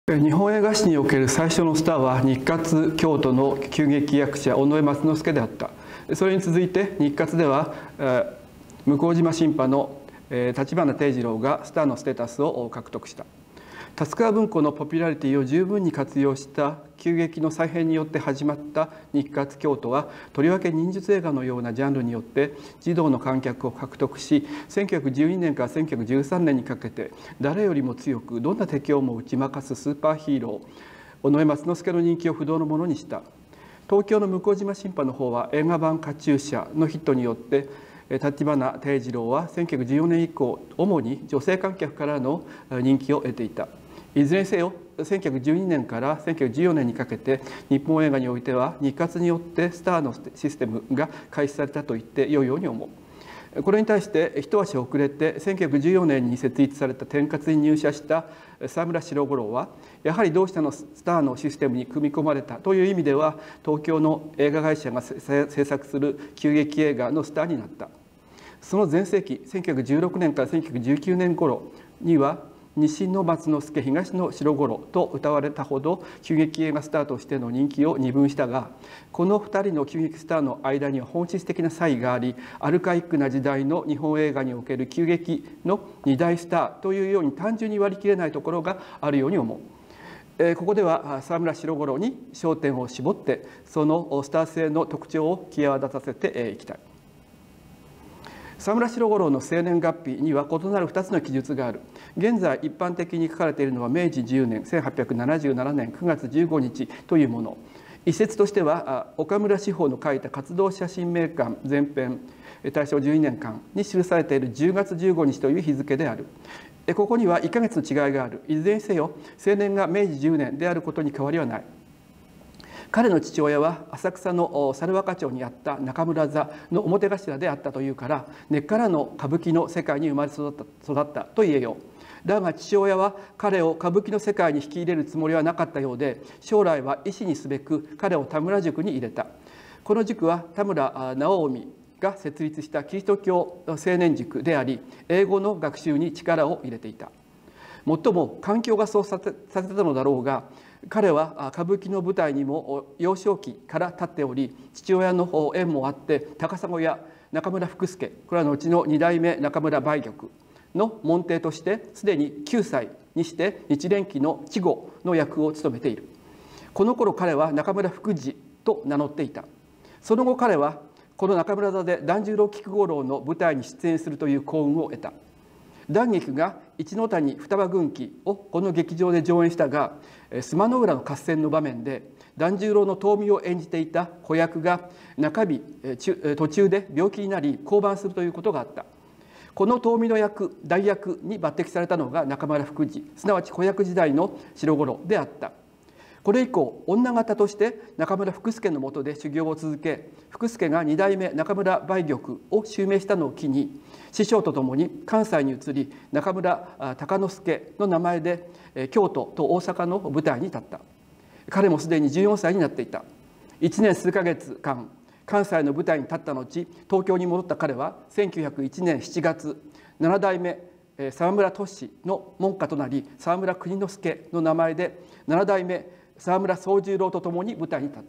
日本映画史における最初のスターは日活京都の急激役者尾上松之助であった。それに続いて日活では向島新派の立花定次郎がスターのステータスを獲得した。達川文庫のポピュラリティを十分に活用した急激の再編によって始まった日活京都は、とりわけ忍術映画のようなジャンルによって児童の観客を獲得し、1912年から1913年にかけて誰よりも強くどんな敵をも打ち負かすスーパーヒーロー尾上松之助の人気を不動のものにした。東京の向島新派の方は映画版カチューシャのヒットによって立花定次郎は1914年以降主に女性観客からの人気を得ていた。いずれにせよ1912年から1914年にかけて日本映画においては日活によってスターのシステムが開始されたと言ってよいように思う。これに対して一足遅れて1914年に設立された天活に入社した沢村四郎五郎は、やはり同社のスターのシステムに組み込まれたという意味では東京の映画会社が制作する急激映画のスターになった。その前世紀1916年から1919年頃には西の松之助、東の四郎五郎と謳われたほど急激映画スターとしての人気を二分したが、この2人の急激スターの間には本質的な差異があり、アルカイックな時代の日本映画における急激の二大スターというように単純に割り切れないところがあるように思う。ここでは沢村四郎五郎に焦点を絞ってそのスター性の特徴を際立たせていきたい。沢村四郎五郎の生年月日には異なる2つの記述がある。現在一般的に書かれているのは明治10年1877年9月15日というもの。一説としては岡村志保の書いた活動写真名鑑前編大正12年間に記されている10月15日という日付である。ここには1ヶ月の違いがある。いずれにせよ生年が明治10年であることに変わりはない。彼の父親は浅草の猿若町にあった中村座の表頭であったというから、根っからの歌舞伎の世界に生まれ育ったと言えよう。だが父親は彼を歌舞伎の世界に引き入れるつもりはなかったようで、将来は医師にすべく彼を田村塾に入れた。この塾は田村直臣が設立したキリスト教青年塾であり、英語の学習に力を入れていた。もっとも環境がそうさせたのだろうが、彼は歌舞伎の舞台にも幼少期から立っており、父親の縁もあって高砂や中村福助、これは後の二代目中村梅玉の門弟としてすでに9歳にして日蓮記の稚児の役を務めている。この頃彼は中村福次と名乗っていた。その後彼はこの中村座で團十郎菊五郎の舞台に出演するという幸運を得た。談劇が一ノ谷双葉軍記をこの劇場で上演したが、須磨浦の合戦の場面で團十郎の東美を演じていた子役が中日途中で病気になり降板するということがあった。この東美の役代役に抜擢されたのが中村福次、すなわち子役時代の四郎五郎であった。これ以降女方として中村福助の下で修行を続け、福助が二代目中村梅玉を襲名したのを機に師匠とともに関西に移り、中村鷹之助の名前で京都と大阪の舞台に立った。彼もすでに14歳になっていた。1年数ヶ月間関西の舞台に立った後、東京に戻った彼は1901年7月7代目沢村俊の門下となり、沢村国之助の名前で7代目沢村宗十郎とともに舞台に立った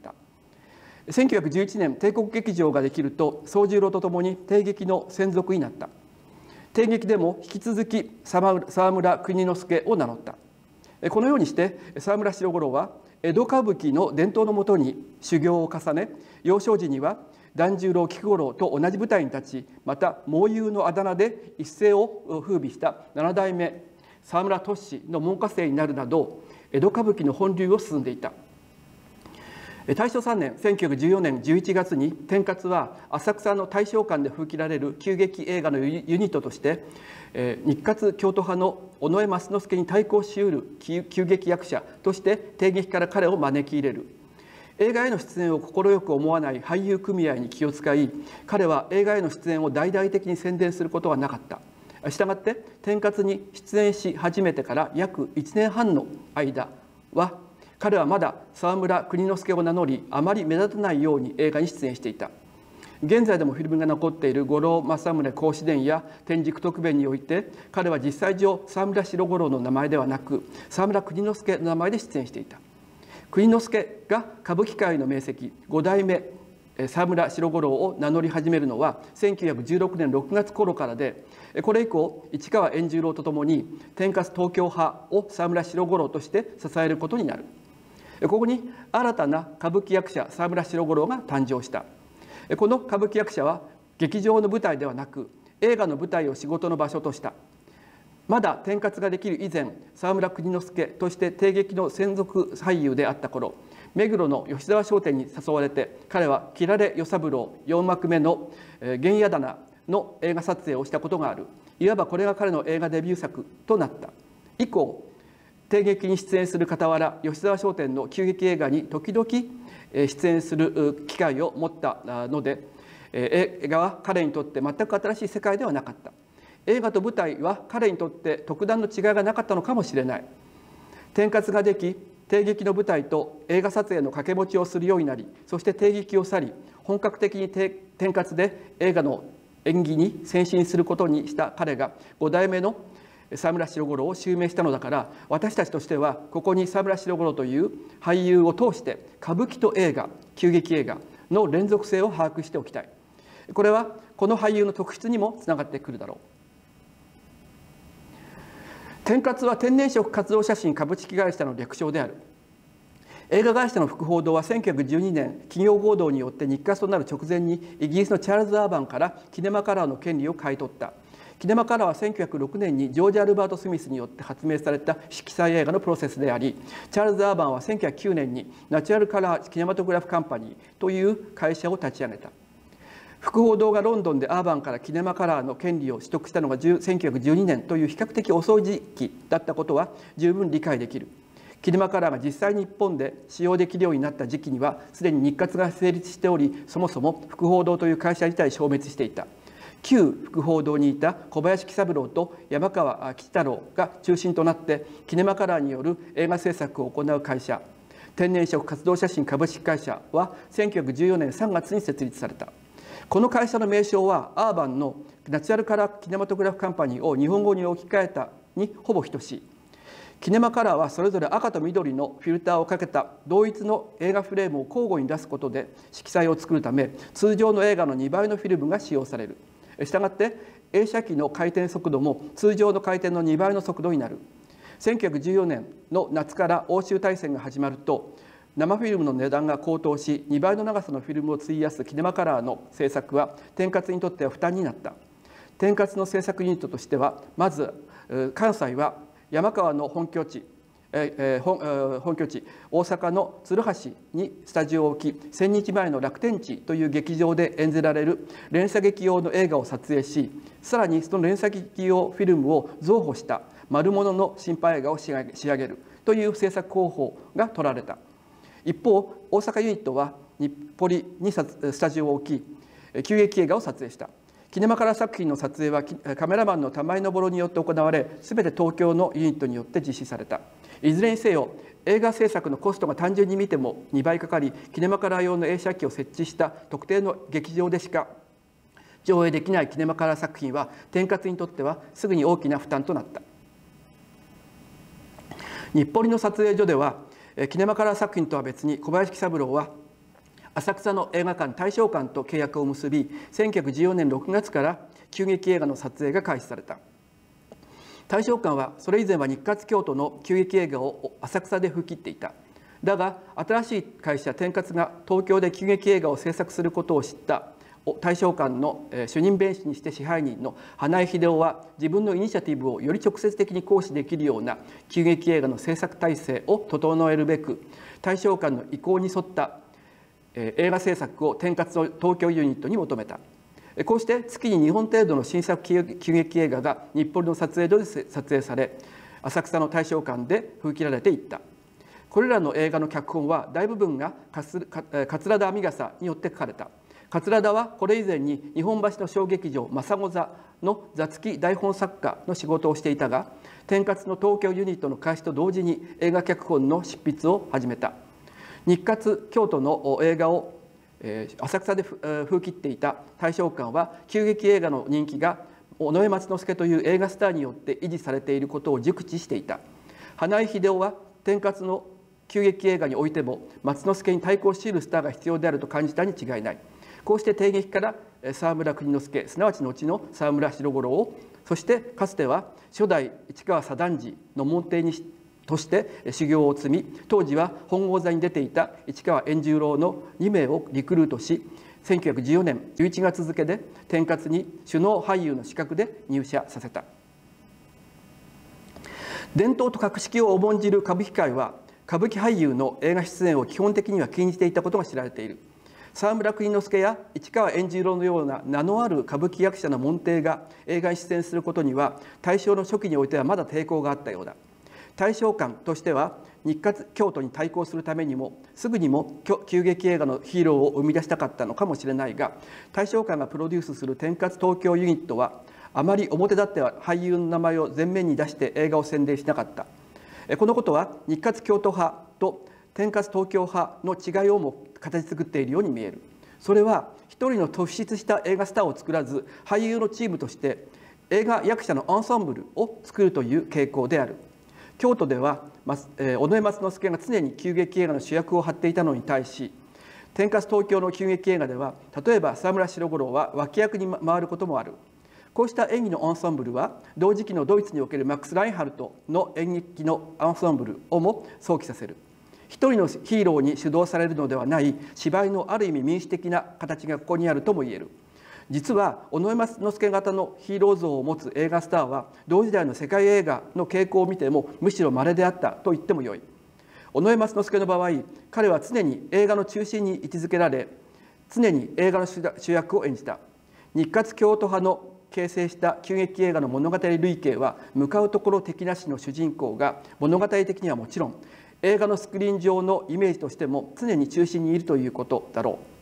。1911年帝国劇場ができると宗十郎とともに帝劇の専属になった。帝劇でも引き続き沢村国之助を名乗った。このようにして沢村四郎五郎は江戸歌舞伎の伝統のもとに修行を重ね、幼少時には團十郎菊五郎と同じ舞台に立ち、また猛友のあだ名で一世を風靡した7代目沢村俊の門下生になるなど江戸歌舞伎の本流を進んでいた。大正3年1914年11月に天活は浅草の大正館で風切られる急激映画のユニットとして日活京都派の尾上松之助に対抗しうる急激役者として帝劇から彼を招き入れる。映画への出演を快く思わない俳優組合に気を使い、彼は映画への出演を大々的に宣伝することはなかった。したがって天活に出演し始めてから約1年半の間は彼はまだ沢村国之助を名乗り、あまり目立たないように映画に出演していた。 現在でもフィルムが残っている五郎正宗講師伝や天竺特弁において、彼は実際上沢村四郎五郎の名前ではなく沢村国之助の名前で出演していた。国之助が歌舞伎界の名跡五代目沢村四郎五郎を名乗り始めるのは1916年6月頃からで、これ以降市川円十郎とともに天かす東京派を沢村四郎五郎として支えることになる。ここに新たな歌舞伎役者沢村四郎五郎が誕生した。この歌舞伎役者は劇場の舞台ではなく映画の舞台を仕事の場所とした。まだ天かすができる以前、沢村国之助として帝劇の専属俳優であった頃、目黒の吉沢商店に誘われて、彼は切られ与三郎4幕目の玄野棚の映画撮影をしたことがある。いわばこれが彼の映画デビュー作となった。以降帝劇に出演する傍ら、吉沢商店の急劇映画に時々出演する機会を持ったので、映画は彼にとって全く新しい世界ではなかった。映画と舞台は彼にとって特段の違いがなかったのかもしれない。天かすができ、帝劇の舞台と映画撮影の掛け持ちをするようになり、そして帝劇を去り、本格的に天かすで映画の演技に先進することにした彼が5代目の沢村四郎五郎を襲名したのだから、私たちとしてはここに沢村四郎五郎という俳優を通して歌舞伎と映画、急劇映画の連続性を把握しておきたい。これはこの俳優の特質にもつながってくるだろう。天かすは天然色活動写真株式会社の略称である。映画会社の副報道は1912年企業合同によって日活となる直前にイギリスのチャールズ・アーバンからキネマカラーの権利を買い取った。キネマカラーは1906年にジョージ・アルバート・スミスによって発明された色彩映画のプロセスであり、チャールズ・アーバンは1909年にナチュラルカラー・キネマトグラフ・カンパニーという会社を立ち上げた。副報道がロンドンでアーバンからキネマカラーの権利を取得したのが1912年という比較的遅い時期だったことは十分理解できる。キネマカラーが実際に日本で使用できるようになった時期にはすでに日活が成立しており、そもそも副報道という会社自体消滅していた。旧副報道にいた小林喜三郎と山川吉太郎が中心となってキネマカラーによる映画制作を行う会社、天然色活動写真株式会社は1914年3月に設立された。この会社の名称はアーバンのナチュラルカラーキネマトグラフカンパニーを日本語に置き換えたにほぼ等しい。キネマカラーはそれぞれ赤と緑のフィルターをかけた同一の映画フレームを交互に出すことで色彩を作るため、通常の映画の2倍のフィルムが使用される。したがって映写機の回転速度も通常の回転の2倍の速度になる。1914年の夏から欧州大戦が始まると、生フィルムの値段が高騰し、2倍の長さのフィルムを費やすキネマカラーの制作は天かすにとっては負担になった。天かすの制作ユニットとしては、まず関西は山川の本拠地大阪の鶴橋にスタジオを置き、千日前の楽天地という劇場で演じられる連鎖劇用の映画を撮影し、さらにその連鎖劇用フィルムを増補した丸物の新派映画を仕上げるという制作方法が取られた。一方、大阪ユニットは日暮里にスタジオを置き、急劇映画を撮影した。キネマカラー作品の撮影はカメラマンの玉井昇によって行われ、すべて東京のユニットによって実施された。いずれにせよ、映画制作のコストが単純に見ても2倍かかり、キネマカラー用の映写機を設置した特定の劇場でしか上映できないキネマカラー作品は天かすにとってはすぐに大きな負担となった。日暮里の撮影所ではキネマカラー作品とは別に小林喜三郎は浅草の映画館大正館と契約を結び、1914年6月から急劇映画の撮影が開始された。大正館はそれ以前は日活京都の急劇映画を浅草で吹き切っていた。だが新しい会社天かすが東京で急劇映画を制作することを知った大正館の主任弁士にして支配人の花井秀夫は、自分のイニシアティブをより直接的に行使できるような急劇映画の制作体制を整えるべく、大正館の意向に沿った映画制作を天かすの東京ユニットに求めた。こうして月に2本程度の新作急劇映画が日暮里の撮影所で撮影され、浅草の大正館で吹き切られていった。これらの映画の脚本は大部分が桂田編笠によって書かれた。桂田はこれ以前に日本橋の小劇場正子座の座付き台本作家の仕事をしていたが、天かすの東京ユニットの開始と同時に映画脚本の執筆を始めた。日活京都の映画を浅草で風切っていた大正館は急激映画の人気が尾上松之助という映画スターによって維持されていることを熟知していた。花井秀夫は天かすの急激映画においても松之助に対抗し得るスターが必要であると感じたに違いない。こうして帝劇から沢村国之助、すなわち後の沢村四郎五郎、そしてかつては初代市川左團次の門弟として修行を積み、当時は本郷座に出ていた市川円十郎の2名をリクルートし、1914年11月付で天かすに首脳俳優の資格で入社させた。伝統と格式を重んじる歌舞伎界は、歌舞伎俳優の映画出演を基本的には禁じていたことが知られている。沢村国之助や市川円十郎のような名のある歌舞伎役者の門弟が映画に出演することには、大正の初期においてはまだ抵抗があったようだ。大正館としては日活京都に対抗するためにもすぐにも急激映画のヒーローを生み出したかったのかもしれないが、大正館がプロデュースする天かす東京ユニットはあまり表立っては俳優の名前を前面に出して映画を宣伝しなかった。このことは日活京都派と天かす東京派の違いをも形作っているように見える。それは一人の突出した映画スターを作らず、俳優のチームとして映画役者のアンサンブルを作るという傾向である。京都では尾上松之助が常に急激映画の主役を張っていたのに対し、天かす東京の急激映画では例えば沢村四郎五郎は脇役に回ることもある。こうした演技のアンサンブルは同時期のドイツにおけるマックス・ラインハルトの演劇のアンサンブルをも想起させる。一人のヒーローに主導されるのではない芝居のある意味民主的な形がここにあるとも言える。実は尾上松之助型のヒーロー像を持つ映画スターは同時代の世界映画の傾向を見てもむしろ稀であったと言ってもよい。尾上松之助の場合、彼は常に映画の中心に位置づけられ、常に映画の主役を演じた。日活京都派の形成した急激映画の物語類型は向かうところ敵なしの主人公が物語的にはもちろん映画のスクリーン上のイメージとしても常に中心にいるということだろう。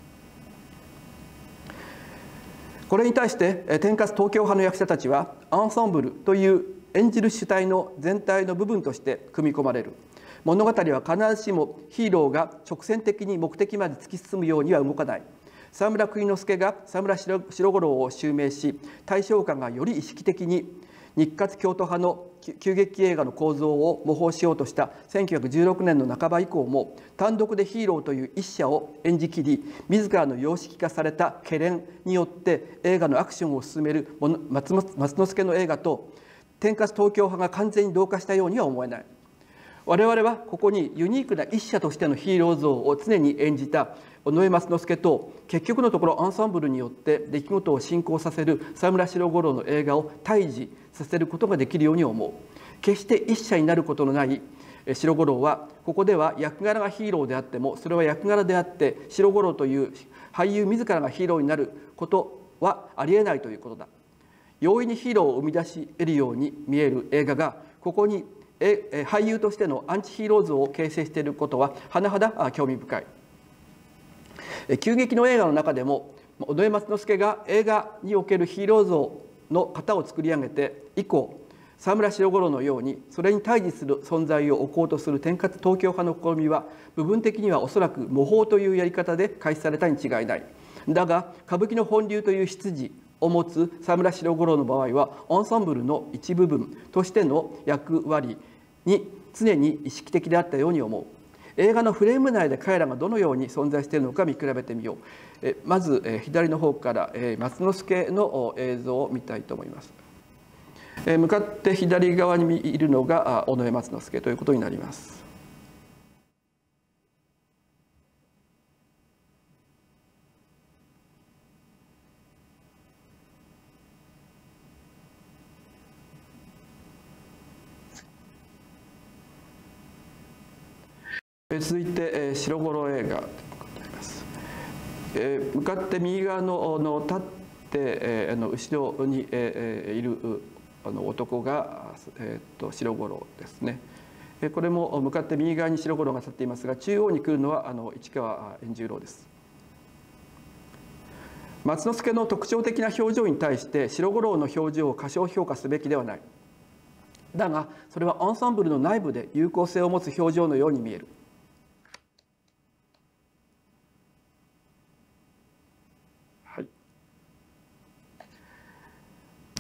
これに対して天かす東京派の役者たちはアンサンブルという演じる主体の全体の部分として組み込まれる。物語は必ずしもヒーローが直線的に目的まで突き進むようには動かない。沢村国之助が沢村四郎五郎を襲名し、大正館がより意識的に日活京都派の急激映画の構造を模倣しようとした1916年の半ば以降も、単独でヒーローという一者を演じきり、自らの様式化されたけれんによって映画のアクションを進める松之助の映画と天かす東京派が完全に同化したようには思えない。我々はここにユニークな一者としてのヒーロー像を常に演じた尾上松之助と、結局のところアンサンブルによって出来事を進行させる沢村四郎五郎の映画を対峙させることができるように思う。決して一者になることのない四郎五郎は、ここでは役柄がヒーローであってもそれは役柄であって、四郎五郎という俳優自らがヒーローになることはありえないということだ。容易にヒーローを生み出し得るように見える映画が、ここに俳優としてのアンチヒーロー像を形成していることは甚だ興味深い。急激の映画の中でも尾上松之助が映画におけるヒーロー像の型を作り上げて以降、沢村四郎五郎のようにそれに対峙する存在を置こうとする天かす東京派の試みは、部分的にはおそらく模倣というやり方で開始されたに違いない。だが歌舞伎の本流という出自を持つ沢村四郎五郎の場合は、アンサンブルの一部分としての役割に常に意識的であったように思う。映画のフレーム内で彼らがどのように存在しているのか見比べてみよう。まず左の方から松之助の映像を見たいと思います。向かって左側にいるのが尾上松之助ということになります。続いて四郎五郎映画となります。向かって右側の立って後ろにいる男が四郎五郎ですね。これも向かって右側に四郎五郎が立っていますが、中央に来るのは市川円十郎です。松之助の特徴的な表情に対して四郎五郎の表情を過小評価すべきではない。だがそれはアンサンブルの内部で有効性を持つ表情のように見える。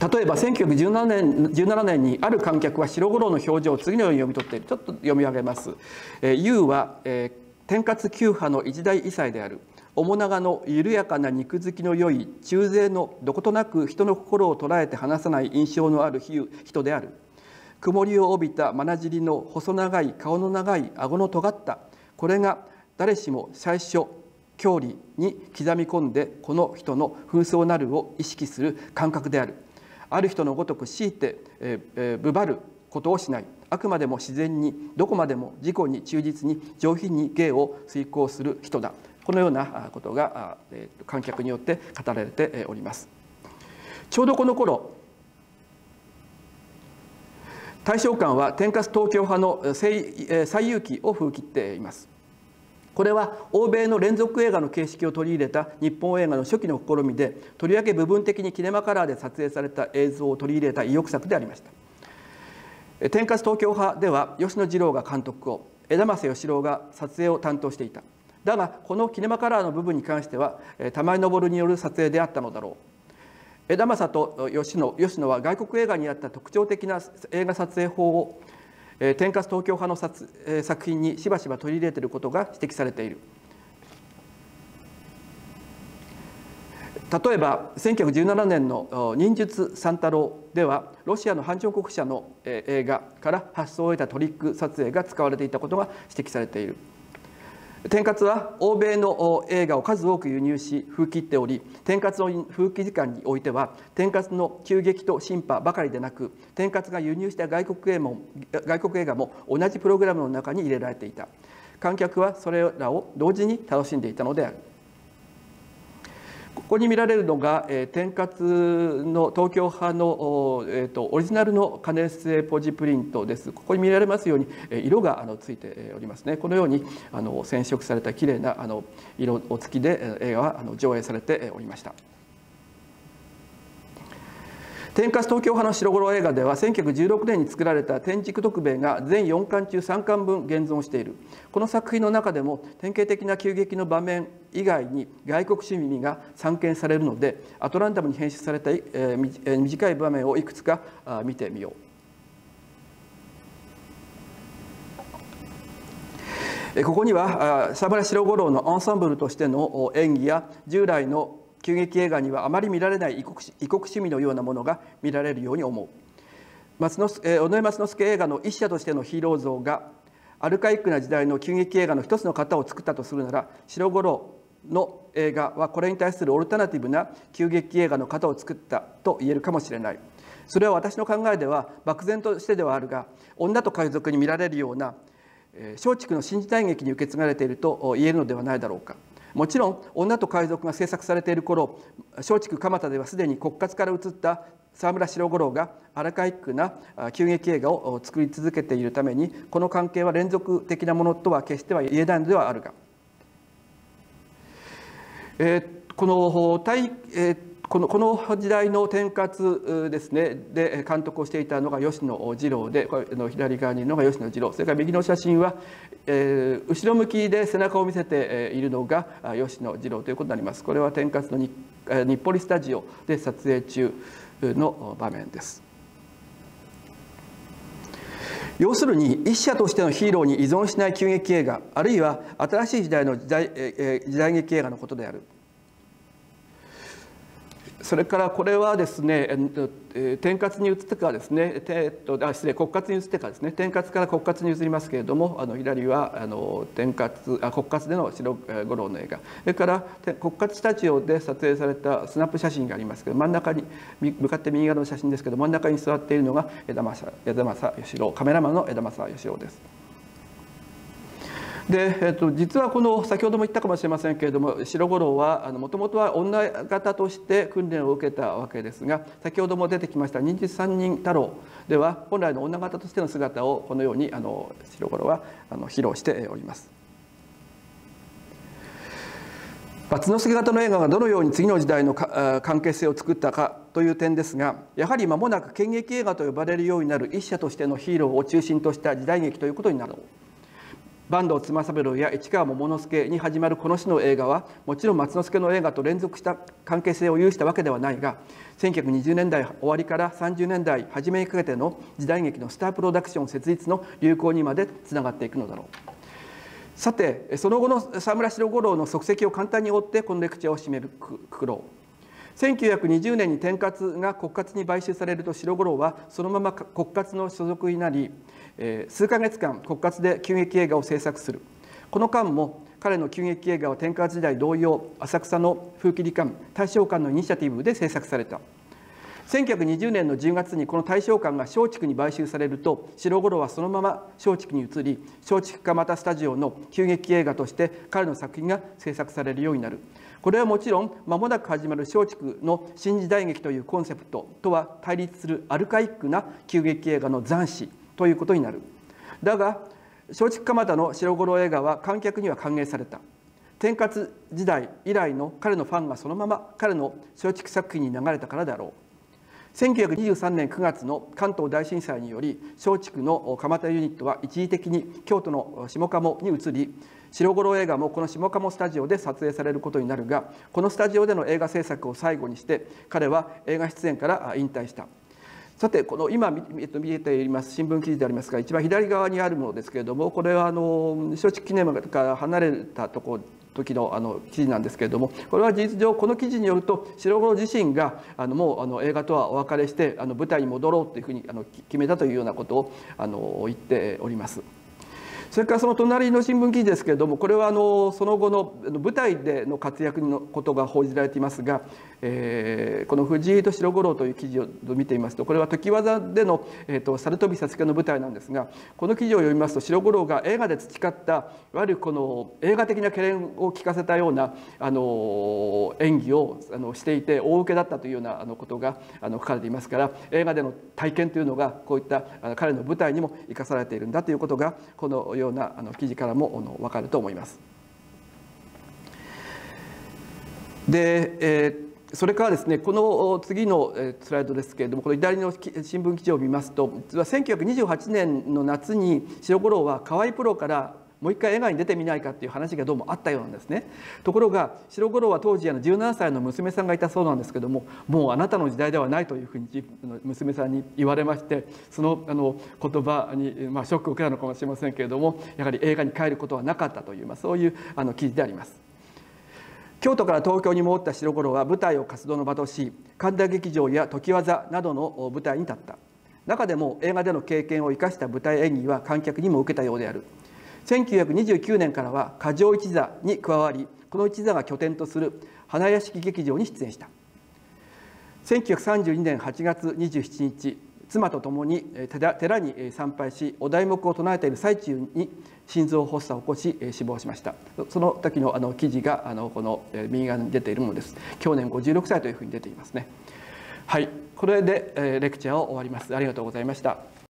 例えば1917年にある観客は白五郎の表情を次のように読み取っている。ちょっと読み上げます。優は、天かつ9派の一大異彩である。面長の緩やかな肉付きの良い中背のどことなく人の心を捉えて離さない印象のある人である。曇りを帯びた眼尻の細長い顔の長い顎の尖った、これが誰しも最初教理に刻み込んでこの人の紛争なるを意識する感覚である。ある人のごとく強いてぶばることをしない。あくまでも自然にどこまでも自己に忠実に上品に芸を遂行する人だ。このようなことが観客によって語られております。ちょうどこの頃、大正館は天かす東京派の西遊記を封切っています。これは欧米の連続映画の形式を取り入れた日本映画の初期の試みで、とりわけ部分的にキネマカラーで撮影された映像を取り入れた意欲作でありました。天かす東京派では吉野次郎が監督を、枝政義郎が撮影を担当していた。だがこのキネマカラーの部分に関しては玉井昇による撮影であったのだろう。枝政と吉野は外国映画にあった特徴的な映画撮影法を天かす東京派の作品にしばしば取り入れていることが指摘されている。例えば1917年の忍術三太郎ではロシアの反朝国社の映画から発想を得たトリック撮影が使われていたことが指摘されている。天かすは欧米の映画を数多く輸入し封切っており、天かすの封切時間においては天かすの急激と進歩ばかりでなく、天かすが輸入した外国映画も同じプログラムの中に入れられていた。観客はそれらを同時に楽しんでいたのである。ここに見られるのが天かすの東京派のオリジナルの加熱性ポジプリントです。ここに見られますように色がついておりますね。このように染色されたきれいな色付きで映画は上映されておりました。天かす東京派の白五郎映画では1916年に作られた天竺徳兵衛が全4巻中3巻分現存している。この作品の中でも典型的な急激の場面以外に外国趣味が散見されるので、アトランダムに編集された短い場面をいくつか見てみよう。ここには沢村白五郎のアンサンブルとしての演技や従来の急激映画にはあまり見られない異国趣味のようなものが見られるように思う。尾上松之助映画の一社としてのヒーロー像がアルカイックな時代の急激映画の一つの型を作ったとするなら、白五郎の映画はこれに対するオルタナティブな急激映画の型を作ったと言えるかもしれない。それは私の考えでは漠然としてではあるが、女と海賊に見られるような松竹の新時代劇に受け継がれていると言えるのではないだろうか。もちろん女と海賊が制作されている頃、松竹蒲田ではすでに骨格から移った沢村白五郎がアルカイックな急激映画を作り続けているために、この関係は連続的なものとは決しては言えないのではあるが、この時代の天かすですねで監督をしていたのが吉野次郎で、左側にいるのが吉野次郎、それから右の写真は、後ろ向きで背中を見せているのが吉野次郎ということになります。これは天かすの日暮里スタジオで撮影中の場面です。要するに一社としてのヒーローに依存しない急激映画、あるいは新しい時代の時代劇映画のことである。それからこれはですね、天かすに移ってからですね、骨格に移ってからですね、天かすから骨格に移りますけれども、左は骨格での白五郎の映画、それから骨格スタジオで撮影されたスナップ写真がありますけど、真ん中に向かって右側の写真ですけど、真ん中に座っているのが枝政義郎、カメラマンの枝政義郎です。で実はこの先ほども言ったかもしれませんけれども、白五郎はもともとは女型として訓練を受けたわけですが、先ほども出てきました忍術三人太郎では本来の女型としての姿をこのように白五郎は披露しております。松之助型の映画がどのように次の時代の関係性を作ったかという点ですが、やはり間もなく剣劇映画と呼ばれるようになる一社としてのヒーローを中心とした時代劇ということになろう。 坂東妻三郎や市川桃之助に始まるこの種の映画はもちろん松之助の映画と連続した関係性を有したわけではないが、1920年代終わりから30年代初めにかけての時代劇のスタープロダクション設立の流行にまでつながっていくのだろう。さて、その後の沢村四郎五郎の足跡を簡単に追ってこのレクチャーを締めるくくろう。1920年に天活が国活に買収されると、四郎五郎はそのまま国活の所属になり、数ヶ月間国活で急激映画を制作する。この間も彼の急激映画は天活時代同様、浅草の風紀理館大正館のイニシアティブで制作された。1920年の10月にこの大正館が松竹に買収されると、四郎五郎はそのまま松竹に移り、松竹蒲田スタジオの急激映画として彼の作品が制作されるようになる。これはもちろん間もなく始まる松竹の新時代劇というコンセプトとは対立するアルカイックな急激映画の斬新ということになる。だが松竹蒲田の四郎五郎映画は観客には歓迎された。天活時代以来の彼のファンがそのまま彼の松竹作品に流れたからだろう。1923年9月の関東大震災により、松竹の蒲田ユニットは一時的に京都の下鴨に移り、四郎五郎映画もこの下鴨スタジオで撮影されることになるが、このスタジオでの映画制作を最後にして彼は映画出演から引退した。さて、この今見えています新聞記事でありますが、一番左側にあるものですけれども、これは松竹記念から離れた時の記事なんですけれども、これは事実上この記事によると四郎五郎自身がもう映画とはお別れして舞台に戻ろうというふうに決めたというようなことを言っております。それからその隣の新聞記事ですけれども、これはその後の舞台での活躍のことが報じられていますが、この藤井と四郎五郎という記事を見ていますと、これは常盤での猿飛佐助の舞台なんですが、この記事を読みますと、四郎五郎が映画で培ったいわゆるこの映画的な懸念を聞かせたような演技をしていて大受けだったというようなことが書かれていますから、映画での体験というのがこういった彼の舞台にも生かされているんだということがこのような記事からも分かると思います。で、それからですね、この次のスライドですけれども、この左の新聞記事を見ますと、実は1928年の夏に四郎五郎は河合プロからもう一回映画に出てみないかっていう話がどうもあったようなんですね。ところが四郎五郎は当時17歳の娘さんがいたそうなんですけども、もうあなたの時代ではないというふうに娘さんに言われまして、その言葉にショックを受けたのかもしれませんけれども、やはり映画に帰ることはなかったという、そういう記事であります。京都から東京に戻った四郎五郎は舞台を活動の場とし、神田劇場や常盤などの舞台に立った。中でも映画での経験を生かした舞台演技は観客にも受けたようである。1929年からは花城一座に加わり、この一座が拠点とする花屋敷劇場に出演した。1932年8月27日、妻と共に寺に参拝し、お題目を唱えている最中に心臓発作を起こし死亡しました。その時の記事がこの右側に出ているものです。去年56歳というふうに出ていますね。はい、これでレクチャーを終わります。ありがとうございました。